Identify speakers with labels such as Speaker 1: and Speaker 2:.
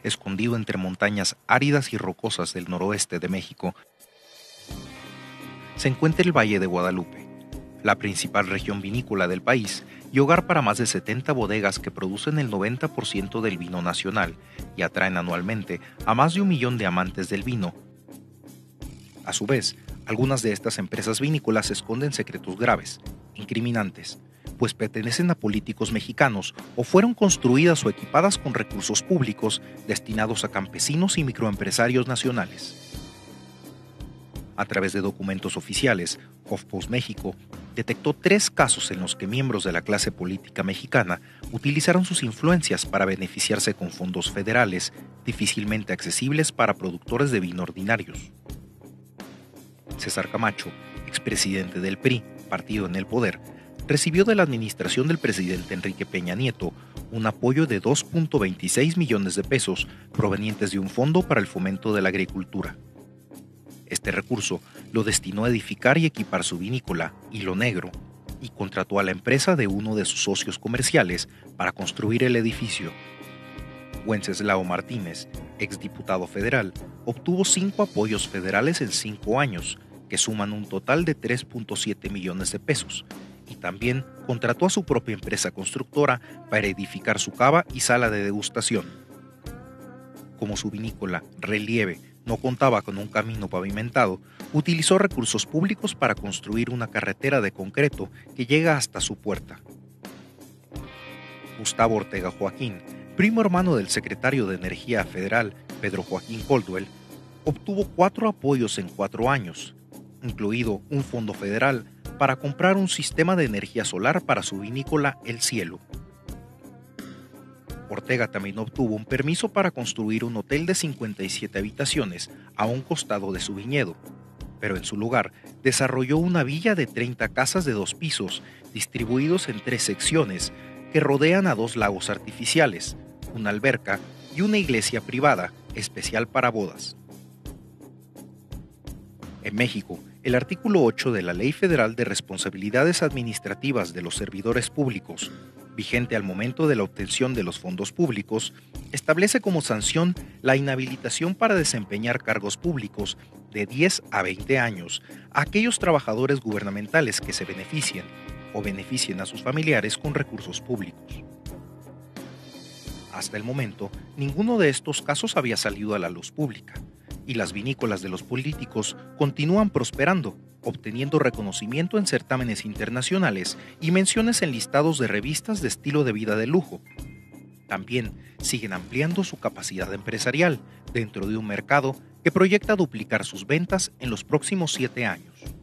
Speaker 1: escondido entre montañas áridas y rocosas del noroeste de México, se encuentra el Valle de Guadalupe, la principal región vinícola del país y hogar para más de 70 bodegas que producen el 90% del vino nacional y atraen anualmente a más de 1 millón de amantes del vino. A su vez, algunas de estas empresas vinícolas esconden secretos graves, incriminantes, pues pertenecen a políticos mexicanos o fueron construidas o equipadas con recursos públicos destinados a campesinos y microempresarios nacionales. A través de documentos oficiales, HuffPost México detectó 3 casos en los que miembros de la clase política mexicana utilizaron sus influencias para beneficiarse con fondos federales difícilmente accesibles para productores de vino ordinarios. César Camacho, expresidente del PRI, partido en el poder, recibió de la administración del presidente Enrique Peña Nieto un apoyo de 2.26 millones de pesos provenientes de un fondo para el fomento de la agricultura. Este recurso lo destinó a edificar y equipar su vinícola, Hilo Negro, y contrató a la empresa de uno de sus socios comerciales para construir el edificio. Wenceslao Martínez, exdiputado federal, obtuvo 5 apoyos federales en 5 años, que suman un total de 3.7 millones de pesos, y también contrató a su propia empresa constructora para edificar su cava y sala de degustación. Como su vinícola, Relieve, no contaba con un camino pavimentado, utilizó recursos públicos para construir una carretera de concreto que llega hasta su puerta. Gustavo Ortega Joaquín, primo hermano del secretario de Energía Federal, Pedro Joaquín Coldwell, obtuvo 4 apoyos en 4 años, incluido un fondo federal para comprar un sistema de energía solar para su vinícola El Cielo. Ortega también obtuvo un permiso para construir un hotel de 57 habitaciones a un costado de su viñedo, pero en su lugar desarrolló una villa de 30 casas de 2 pisos, distribuidos en 3 secciones, que rodean a 2 lagos artificiales, una alberca y una iglesia privada, especial para bodas. En México, el artículo 8 de la Ley Federal de Responsabilidades Administrativas de los Servidores Públicos, vigente al momento de la obtención de los fondos públicos, establece como sanción la inhabilitación para desempeñar cargos públicos de 10 a 20 años a aquellos trabajadores gubernamentales que se beneficien o beneficien a sus familiares con recursos públicos. Hasta el momento, ninguno de estos casos había salido a la luz pública, y las vinícolas de los políticos continúan prosperando, obteniendo reconocimiento en certámenes internacionales y menciones en listados de revistas de estilo de vida de lujo. También siguen ampliando su capacidad empresarial dentro de un mercado que proyecta duplicar sus ventas en los próximos 7 años.